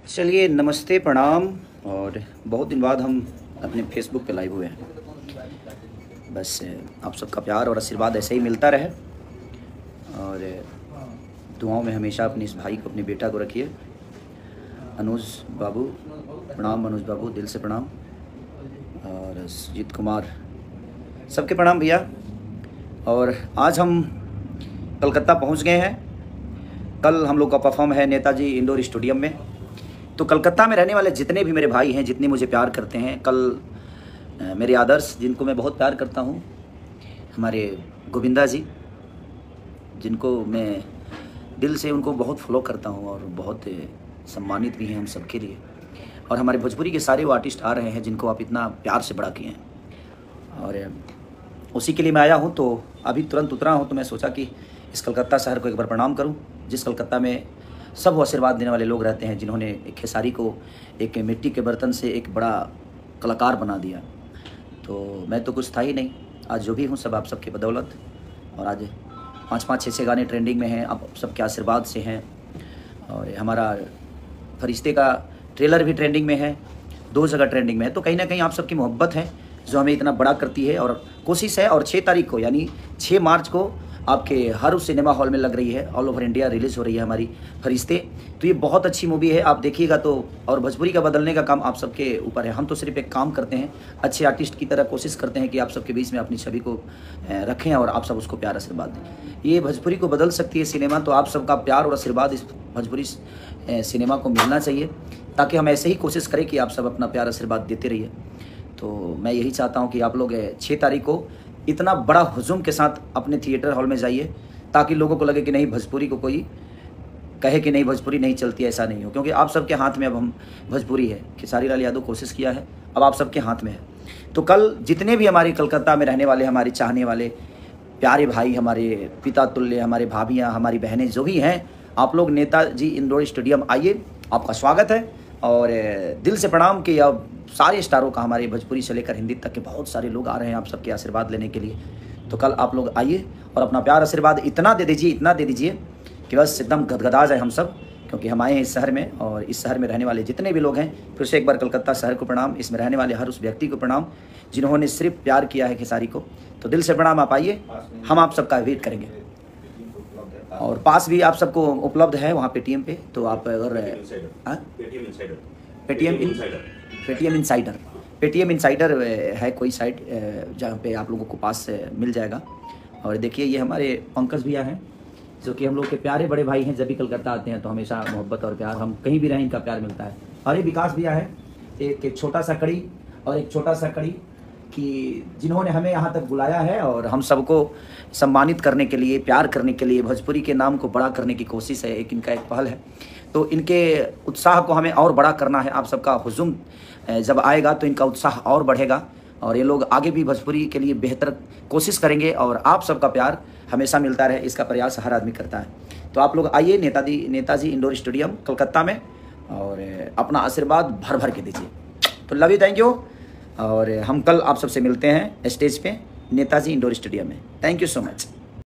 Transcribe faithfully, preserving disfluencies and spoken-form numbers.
चलिए नमस्ते प्रणाम। और बहुत दिन बाद हम अपने फेसबुक पे लाइव हुए हैं। बस आप सबका प्यार और आशीर्वाद ऐसे ही मिलता रहे और दुआओं में हमेशा अपने इस भाई को, अपने बेटा को रखिए। अनुज बाबू प्रणाम, अनुज बाबू दिल से प्रणाम। और सुजीत कुमार सबके प्रणाम भैया। और आज हम कलकत्ता पहुंच गए हैं। कल हम लोग का परफॉर्म है नेताजी इंडोर स्टेडियम में। तो कलकत्ता में रहने वाले जितने भी मेरे भाई हैं, जितने मुझे प्यार करते हैं, कल मेरे आदर्श जिनको मैं बहुत प्यार करता हूं, हमारे गोविंदा जी जिनको मैं दिल से उनको बहुत फॉलो करता हूं और बहुत सम्मानित भी हैं हम सबके लिए। और हमारे भोजपुरी के सारे वो आर्टिस्ट आ रहे हैं जिनको आप इतना प्यार से बड़ा किए हैं और उसी के लिए मैं आया हूं। तो अभी तुरंत उतरा हूं तो मैं सोचा कि इस कलकत्ता शहर को एक बार प्रणाम करूं, जिस कलकत्ता में सब वो आशीर्वाद देने वाले लोग रहते हैं, जिन्होंने एक खेसारी को एक मिट्टी के बर्तन से एक बड़ा कलाकार बना दिया। तो मैं तो कुछ था ही नहीं, आज जो भी हूँ सब आप सबके बदौलत। और आज पाँच पाँच छः छः गाने ट्रेंडिंग में हैं, आप सबके आशीर्वाद से हैं। और हमारा फरिश्ते का ट्रेलर भी ट्रेंडिंग में है, दो जगह ट्रेंडिंग में है। तो कहीं ना कहीं आप सबकी मोहब्बत है जो हमें इतना बड़ा करती है। और कोशिश है, और छः तारीख को यानी छः मार्च को आपके हर उस सिनेमा हॉल में लग रही है, ऑल ओवर इंडिया रिलीज़ हो रही है हमारी फरिश्ते। तो ये बहुत अच्छी मूवी है, आप देखिएगा तो। और भोजपुरी का बदलने का काम आप सबके ऊपर है, हम तो सिर्फ एक काम करते हैं, अच्छे आर्टिस्ट की तरह कोशिश करते हैं कि आप सबके बीच में अपनी छवि को रखें और आप सब उसको प्यार आशीर्वाद दें। ये भोजपुरी को बदल सकती है सिनेमा, तो आप सबका प्यार और आशीर्वाद इस भोजपुरी सिनेमा को मिलना चाहिए, ताकि हम ऐसे ही कोशिश करें कि आप सब अपना प्यार आशीर्वाद देते रहिए। तो मैं यही चाहता हूँ कि आप लोग छः तारीख को इतना बड़ा हुजूम के साथ अपने थिएटर हॉल में जाइए, ताकि लोगों को लगे कि नहीं भोजपुरी को कोई कहे कि नहीं भोजपुरी नहीं चलती, ऐसा नहीं हो। क्योंकि आप सबके हाथ में अब हम भोजपुरी है, खेसारी लाल यादव कोशिश किया है, अब आप सबके हाथ में है। तो कल जितने भी हमारे कलकत्ता में रहने वाले, हमारे चाहने वाले प्यारे भाई, हमारे पिता तुल्य, हमारे भाभियाँ, हमारी बहनें जो भी हैं, आप लोग नेताजी इंडोर स्टेडियम आइए, आपका स्वागत है। और दिल से प्रणाम कि अब सारे स्टारों का, हमारे भोजपुरी से लेकर हिंदी तक के बहुत सारे लोग आ रहे हैं आप सबके आशीर्वाद लेने के लिए। तो कल आप लोग आइए और अपना प्यार आशीर्वाद इतना दे दीजिए, इतना दे दीजिए कि बस एकदम गदगदा जाए हम सब, क्योंकि हम आए हैं इस शहर में। और इस शहर में रहने वाले जितने भी लोग हैं, फिर से एक बार कलकत्ता शहर को प्रणाम, इसमें रहने वाले हर उस व्यक्ति को प्रणाम जिन्होंने सिर्फ प्यार किया है खेसारी को। तो दिल से प्रणाम, आप आइए, हम आप सबका वेट करेंगे। और पास भी आप सबको उपलब्ध है वहाँ पेटीएम पे, तो आप अगर Paytm Paytm Insider Paytm Insider है कोई साइट जहाँ पे आप लोगों को पास मिल जाएगा। और देखिए ये हमारे पंकज भैया हैं, जो कि हम लोग के प्यारे बड़े भाई हैं। जब भी कलकत्ता आते हैं तो हमेशा मोहब्बत और प्यार, हम कहीं भी रहें इनका प्यार मिलता है। और ये विकास भैया है, एक छोटा सा कड़ी और एक छोटा सा कड़ी कि जिन्होंने हमें यहाँ तक बुलाया है और हम सबको सम्मानित करने के लिए, प्यार करने के लिए, भोजपुरी के नाम को बड़ा करने की कोशिश है, एक इनका एक पहल है। तो इनके उत्साह को हमें और बड़ा करना है। आप सबका हुजूम जब आएगा तो इनका उत्साह और बढ़ेगा और ये लोग आगे भी भोजपुरी के लिए बेहतर कोशिश करेंगे। और आप सबका प्यार हमेशा मिलता रहे, इसका प्रयास हर आदमी करता है। तो आप लोग आइए नेताजी नेताजी इंडोर स्टेडियम कलकत्ता में और अपना आशीर्वाद भर भर के दीजिए। तो लव यू, थैंक यू। और हम कल आप सबसे मिलते हैं स्टेज पे नेताजी इंडोर स्टेडियम में। Thank you so much.